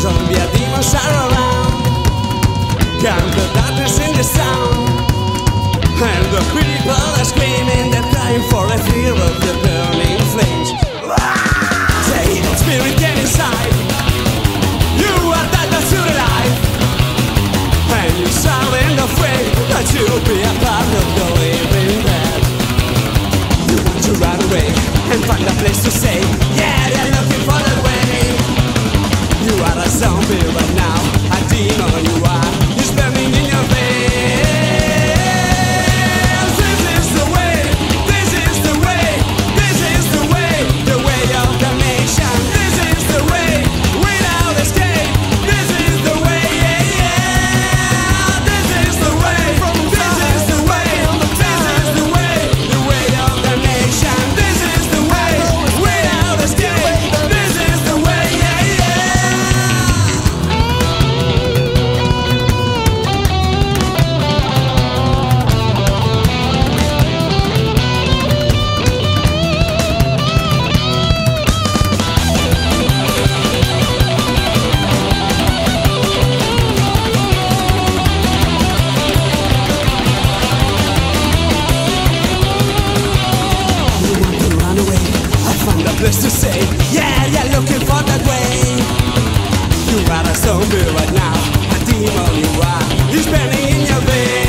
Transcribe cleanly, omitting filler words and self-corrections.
Zombie demons are around. Count the darkness in the sound, and the people are screaming, they're crying for a fear of the burning flames. Say, spirit, get inside. You are dead to the life, and you silent afraid that you'll be a part of the living dead. You want to run away and find a place to stay. Yeah, they're looking for the way. You are a zombie right now, a demon you are. It's burning in your veins. This is the way, this is the way, this is the way of the nation. This is the way, without escape. This is the way, yeah, yeah. This is the way, this is the way, this is the way of the nation. This is the way, without escape. This is the way, yeah, yeah. You want to run away? I found a place to stay. Yeah, you're looking for that way. You are a zombie right now, a demon you are. It's burning in your veins.